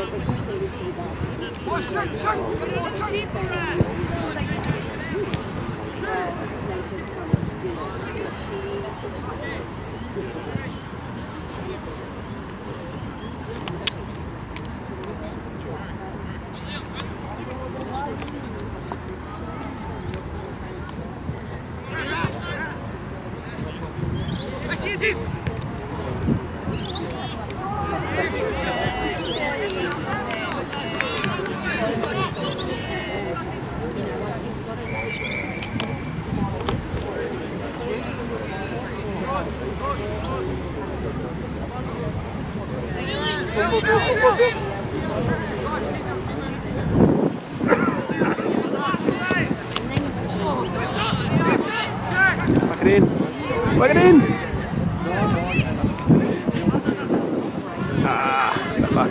Whack it in! Ah, bad luck.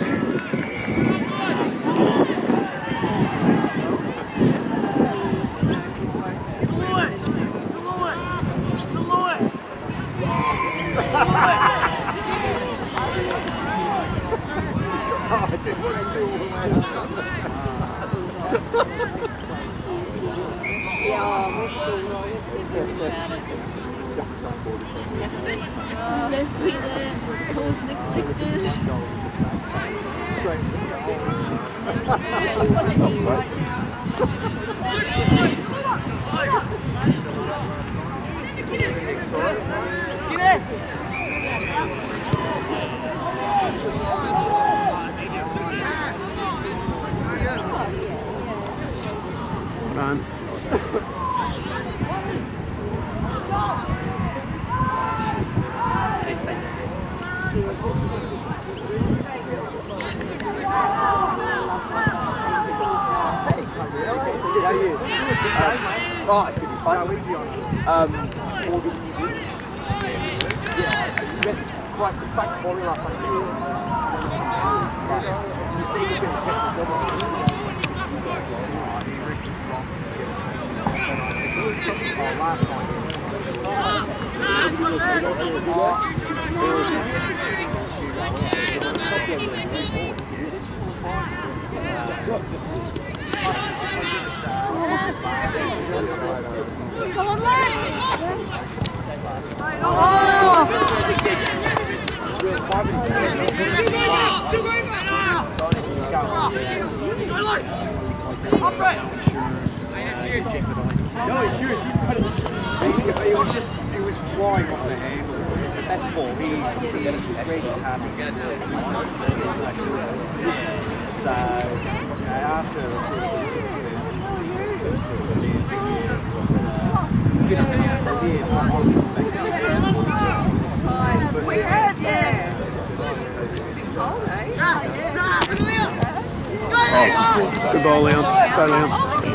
Run. Oh, it should be fun. How easy on it? Quite falling last time. You see the bit of last time. Come on, lad! Oh! No, it was wide off the hand. That's ball. He raised his hand. So, after We had, yes! Good ball, Leon. Go, Leon.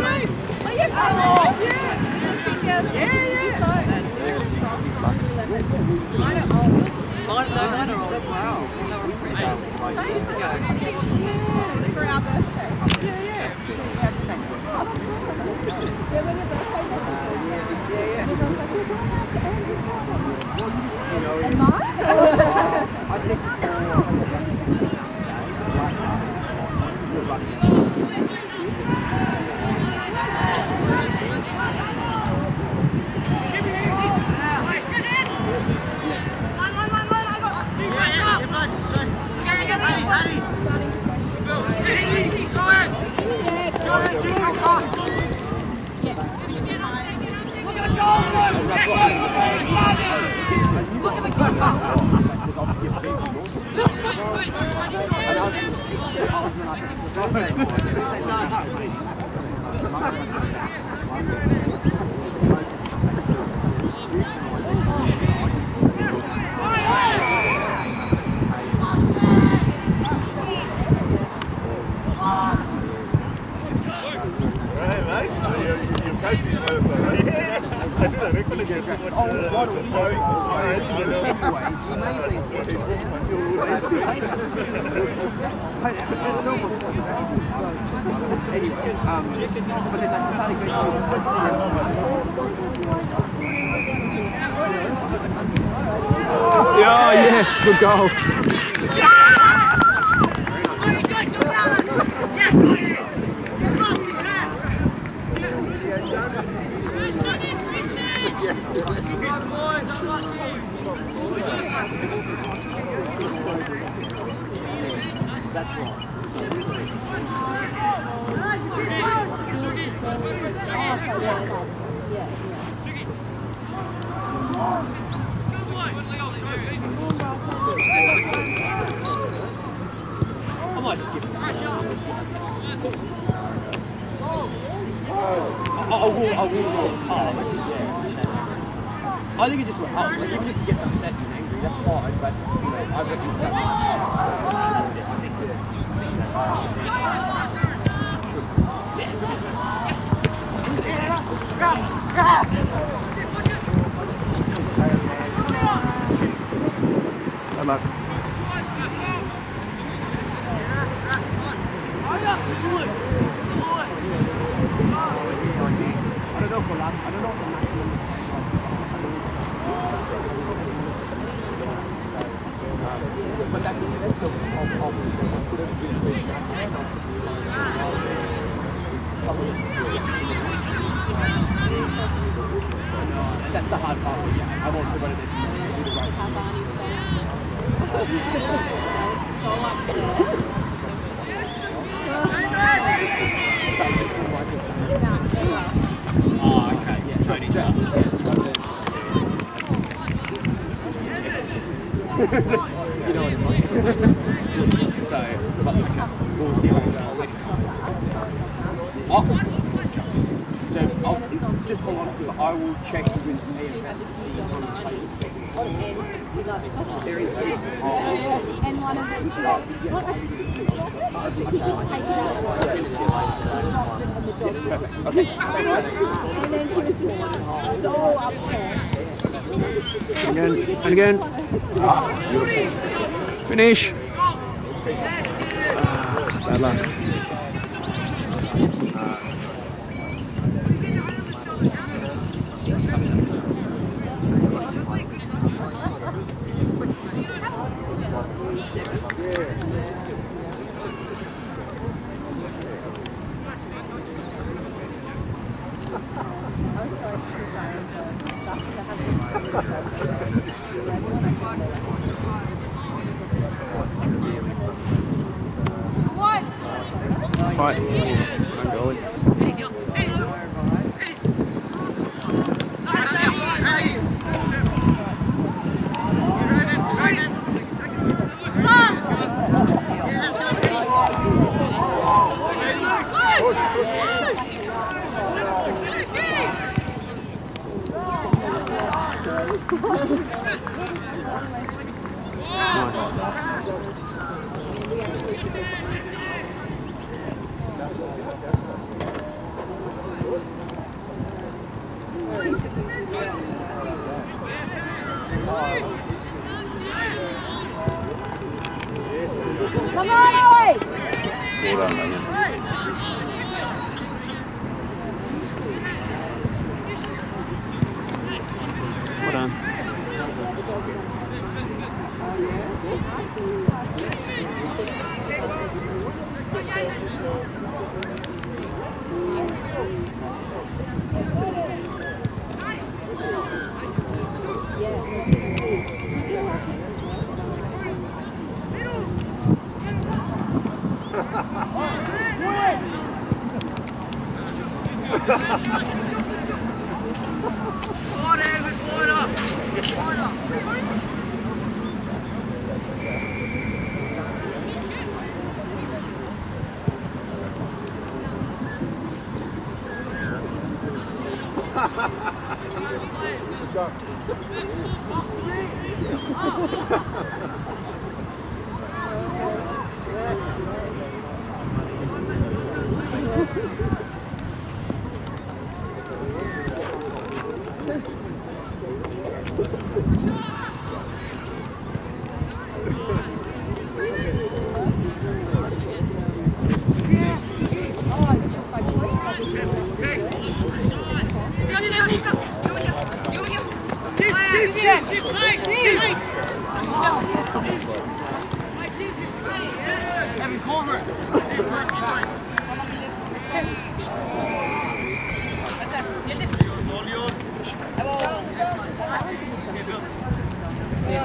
Mine are old as well. They were years ago. For our birthday. And mine? I said to Oh, yes, good goal. That's right. So I might just give him I will walk hard, I think it just went up. Like, even if he gets upset and angry, that's fine, but you know, I reckon that's it. I think Good luck. but that makes sense of that's the hard part. Yeah, I've also got to do the right thing. I was so upset. Oh, okay, yeah, Tony's son. You know what I mean? So, but okay, we'll see how it's going. So, I'll just hold on, but I will check with AFS to see how much play And one of them Okay. and then he was so upset. And again. Finish. Bad luck. Right. Goalie. Come on, Ollie! Well done, mate. Well done.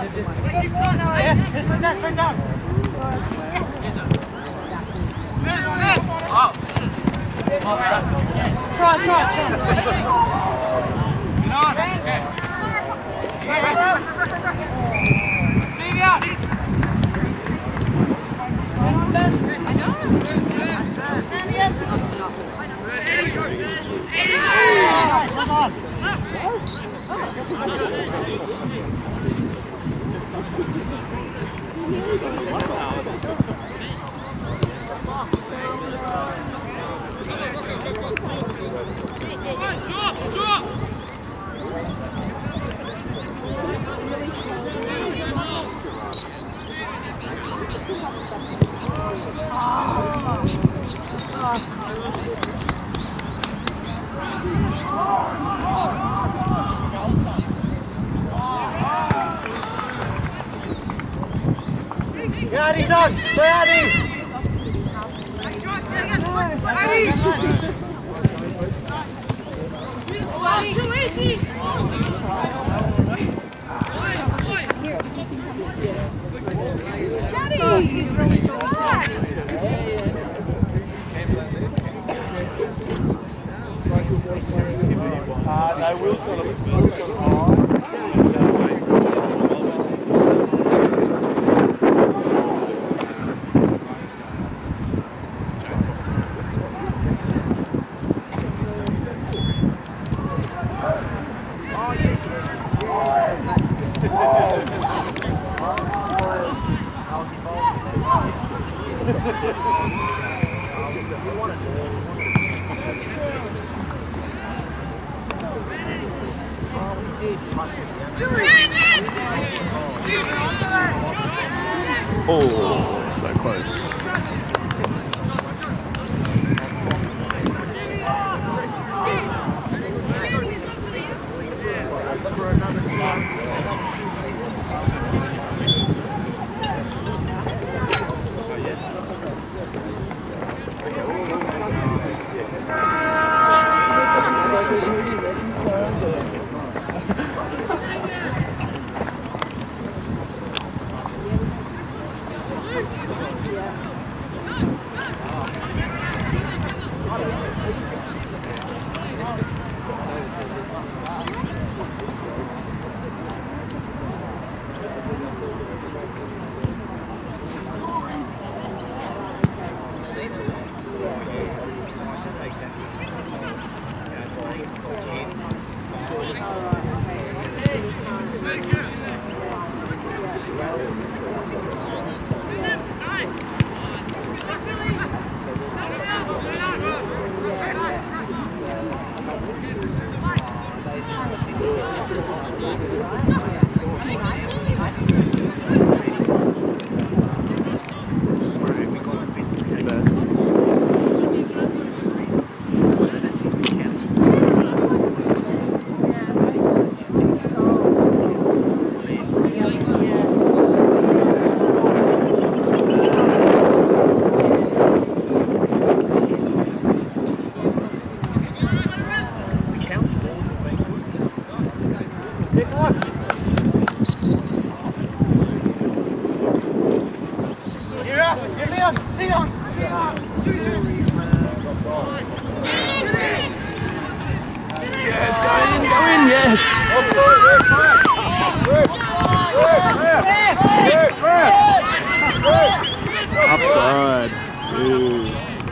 Oh, so close. Yes, go in, yes. Offside. Ooh.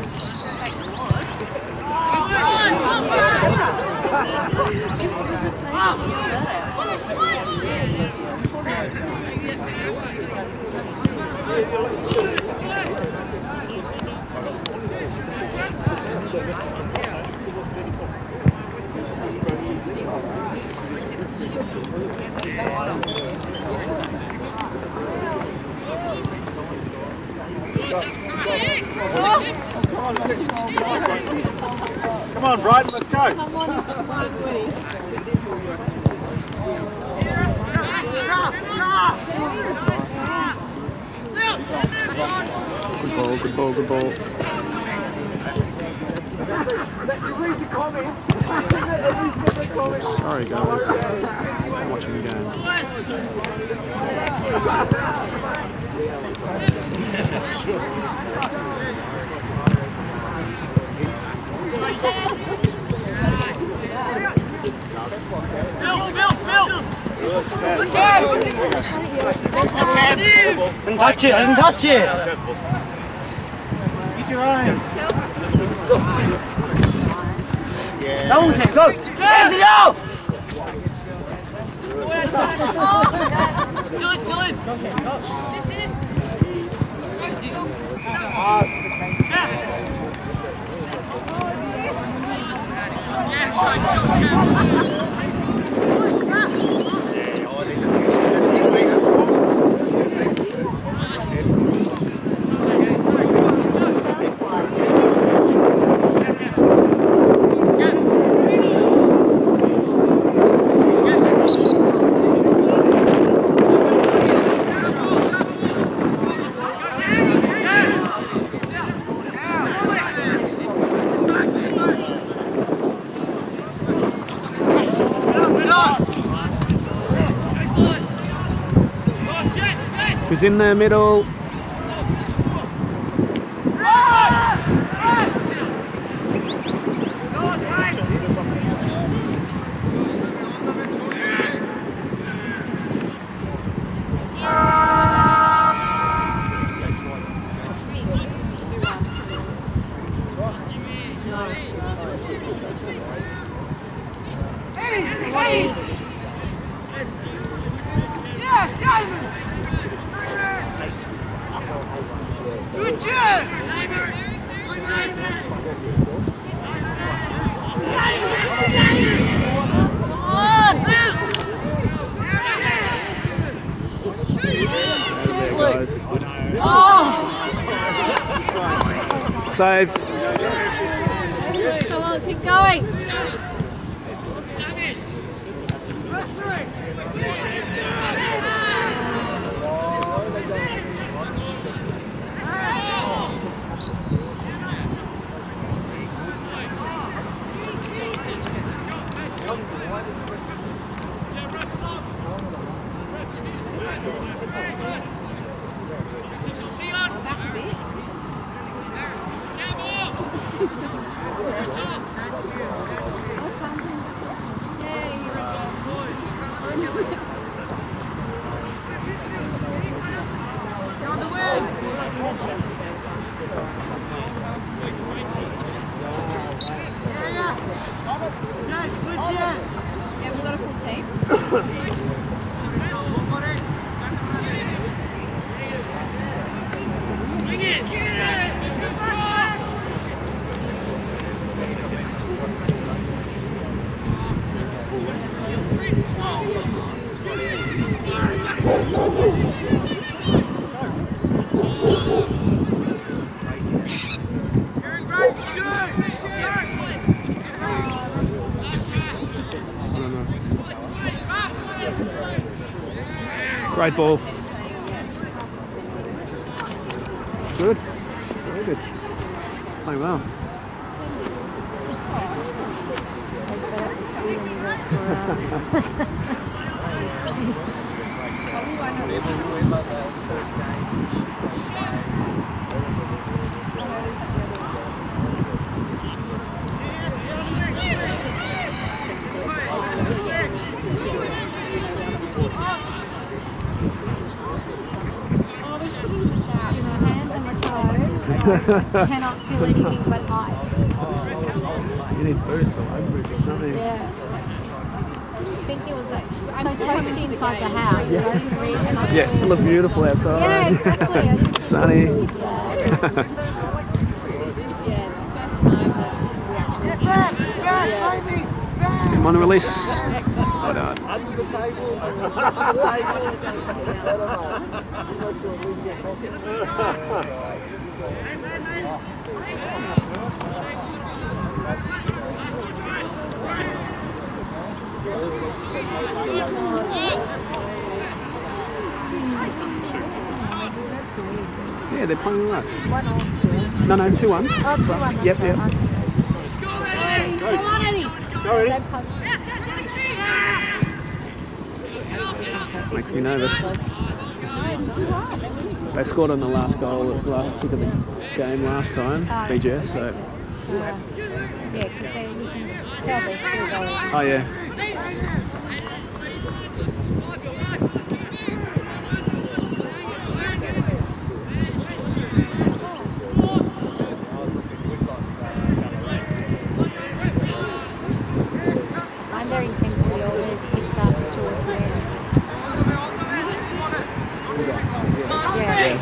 Come on, Brighton, let's go. Come on, Woody. Good ball, good ball. Read the comments. Every single comment. Sorry guys, I'm watching the game. Didn't touch it, I didn't touch it! Use your eyes. No one can go! Hands it out! Still in! Who's in the middle? Save. Come on, keep going. Great ball. Good. Very good. Playing well. Cannot feel anything but ice. You need boots or ice boots or something. Yeah. I think it was like so toasty inside the house. Yeah. I didn't read and I Yeah, it looks beautiful outside. yeah, exactly. Sunny. Yeah. Come on, release. Well done. Under the table, under the table. Yeah, they're playing all right. 1-1 still. No, 2-1. Oh, 2-1. Yep. Come on, Eddie. Go, ready? Don't pass. Makes me nervous. They scored on the last goal. It was the last kick of the game last time, BGS. So. Yeah, because you can tell they're still going. Oh yeah. I'm very intensely always kicks us towards the end. Yeah.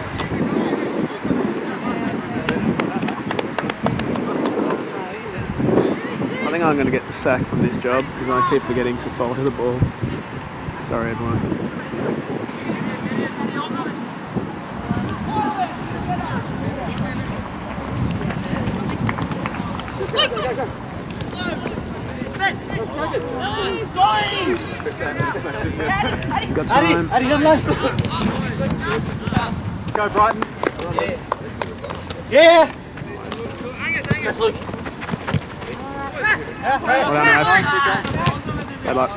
I think I'm going to get the sack from this job because I keep forgetting to follow the ball. Sorry, everyone. Got time. Addy, go Brighton. Yeah. That's Luke. Well done, Raf. Bad luck.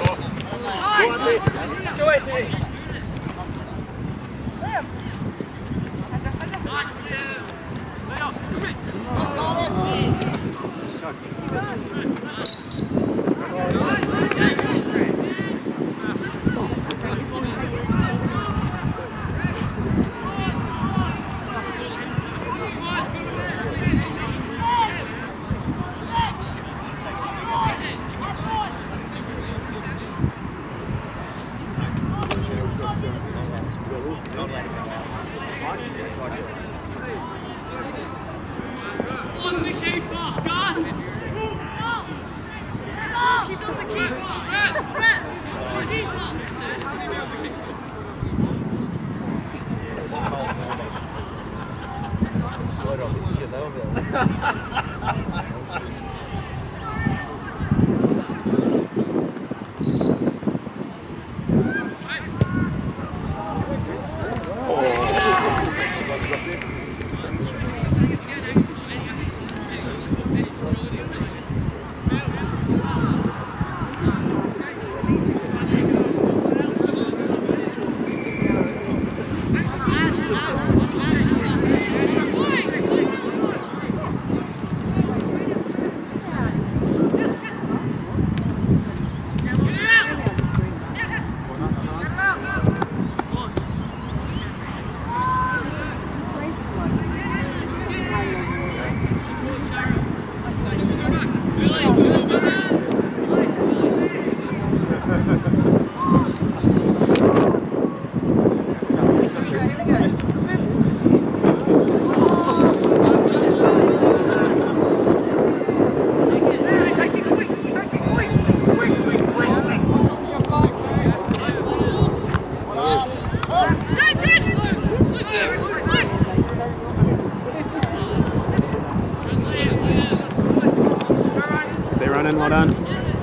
They're running, well done.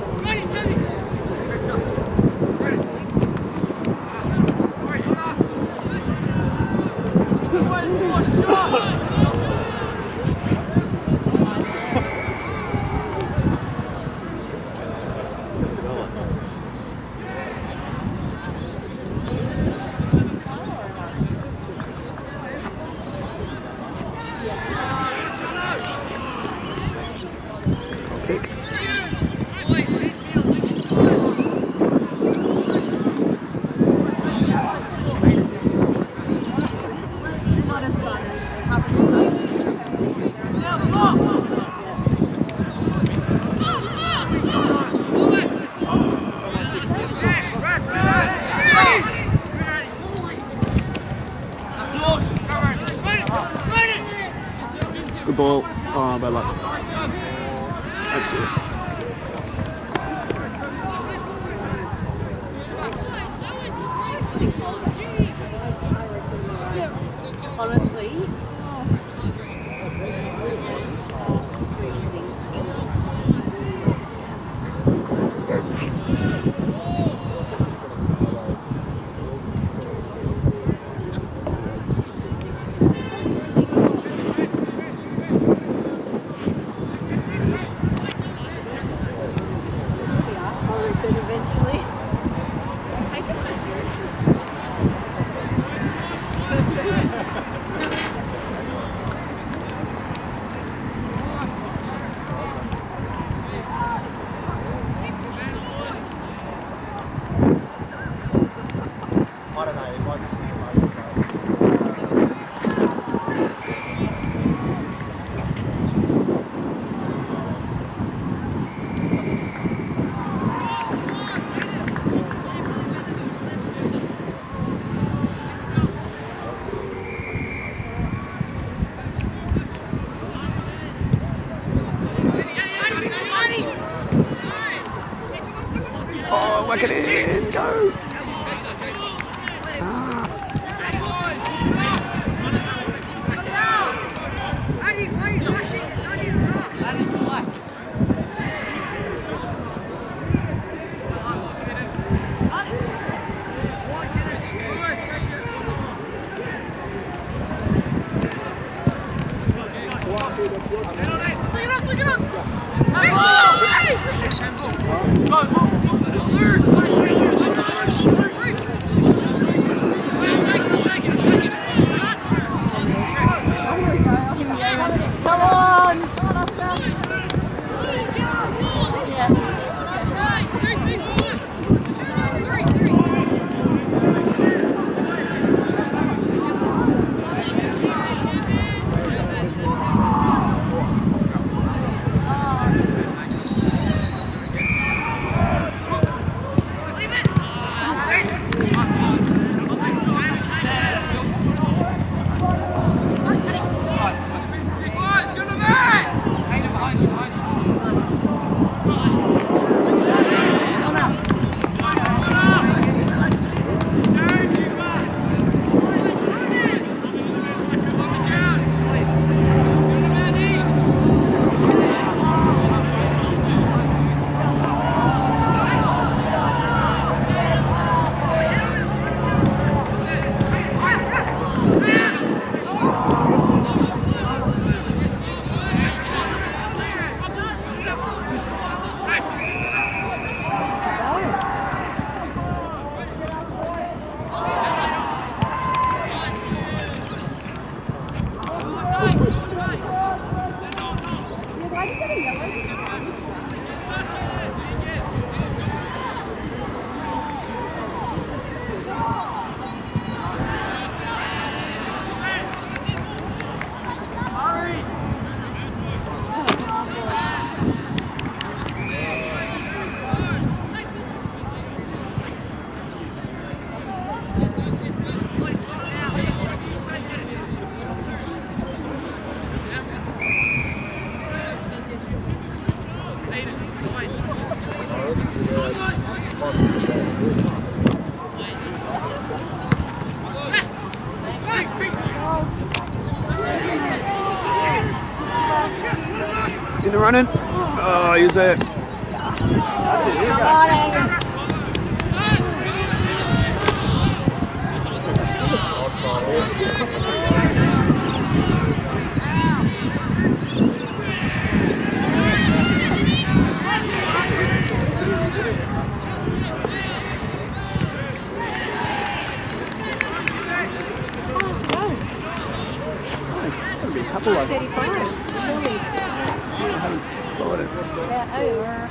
Kick. Good ball. Oh, bad luck. That's it. Honestly, Whack it in. Go. In the running. Oh, use it. Come on, Angus. A couple of 35. Surely it's followed it. about over.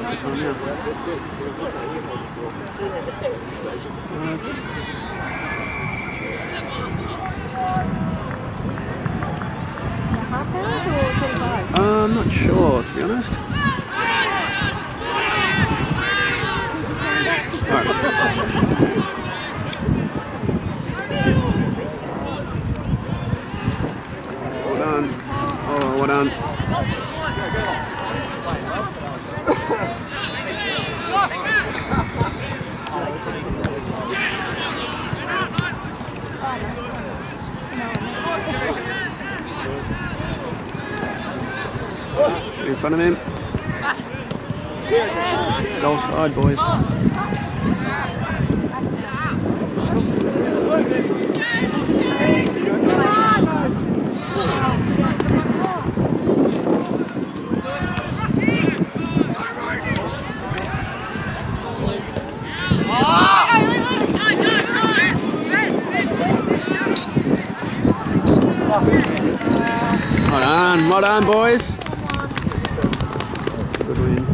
Half hours or 35? I'm not sure, to be honest. Well done. Oh, well done. In front of him. Goal side, boys. Well done, boys. Good win.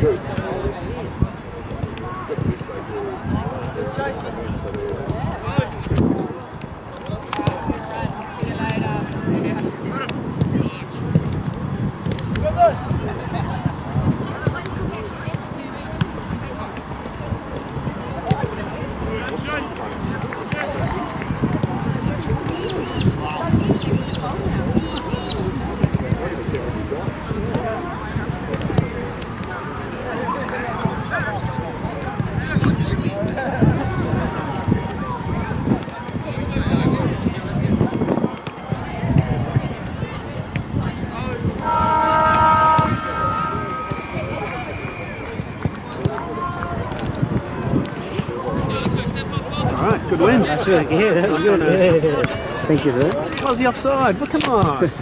Alright, good win. That's really good. That was good. Thank you for that. Why was he offside? Well, come on.